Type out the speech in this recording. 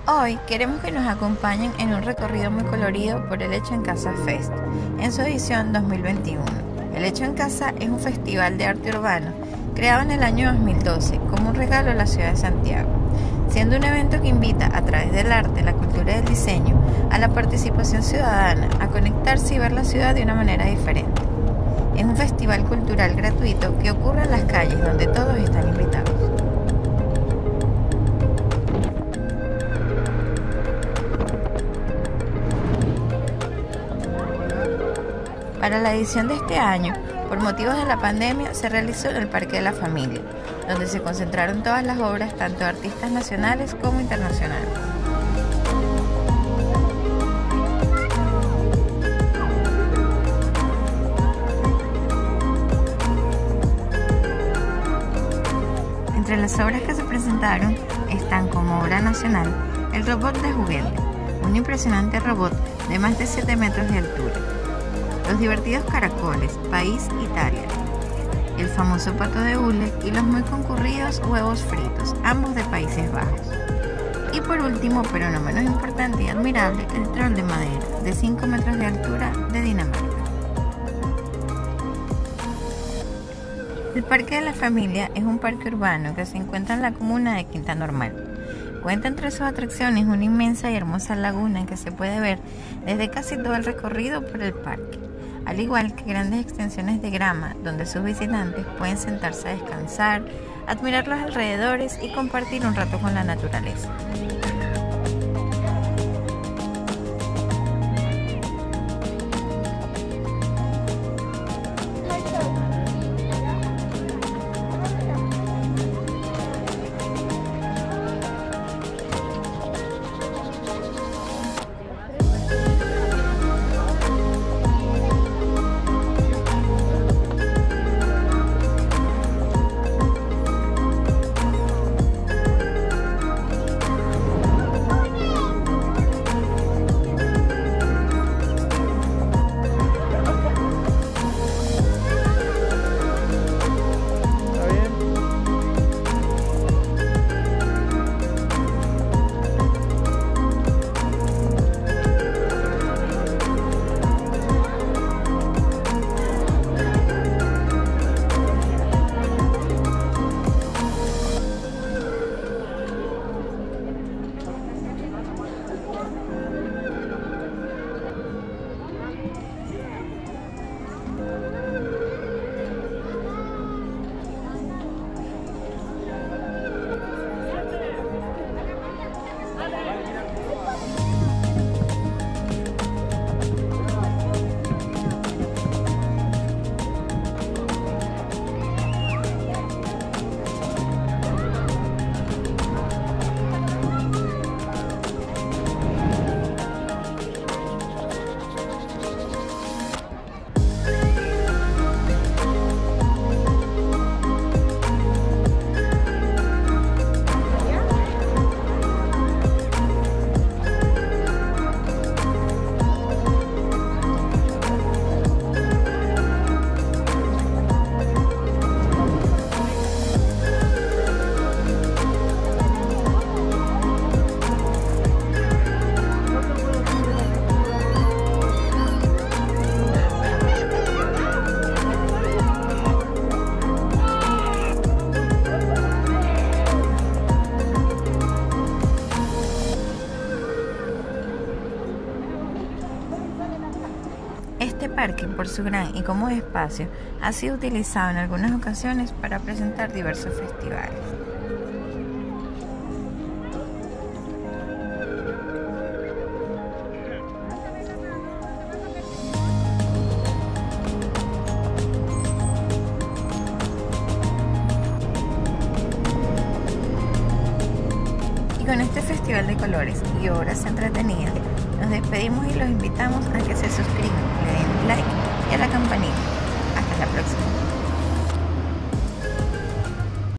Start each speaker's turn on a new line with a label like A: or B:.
A: Hoy queremos que nos acompañen en un recorrido muy colorido por el Hecho en Casa Fest, en su edición 2021. El Hecho en Casa es un festival de arte urbano creado en el año 2012 como un regalo a la ciudad de Santiago, siendo un evento que invita a través del arte, la cultura y el diseño a la participación ciudadana, a conectarse y ver la ciudad de una manera diferente. Es un festival cultural gratuito que ocurre en las calles donde todos están invitados. Para la edición de este año, por motivos de la pandemia, se realizó en el Parque de la Familia, donde se concentraron todas las obras tanto de artistas nacionales como internacionales. Entre las obras que se presentaron están como obra nacional el robot de juguete, un impresionante robot de más de 7 metros de altura. Los divertidos caracoles, País Italia, el famoso pato de hule y los muy concurridos huevos fritos, ambos de Países Bajos. Y por último, pero no menos importante y admirable, el troll de madera, de 5 metros de altura, de Dinamarca. El Parque de la Familia es un parque urbano que se encuentra en la comuna de Quinta Normal. Cuenta entre sus atracciones una inmensa y hermosa laguna que se puede ver desde casi todo el recorrido por el parque, al igual que grandes extensiones de grama donde sus visitantes pueden sentarse a descansar, admirar los alrededores y compartir un rato con la naturaleza. Este parque, por su gran y cómodo espacio, ha sido utilizado en algunas ocasiones para presentar diversos festivales. Y con este festival de colores y obras entretenidas, nos despedimos y los invitamos a que se suscriban, le den like y a la campanita. Hasta la próxima.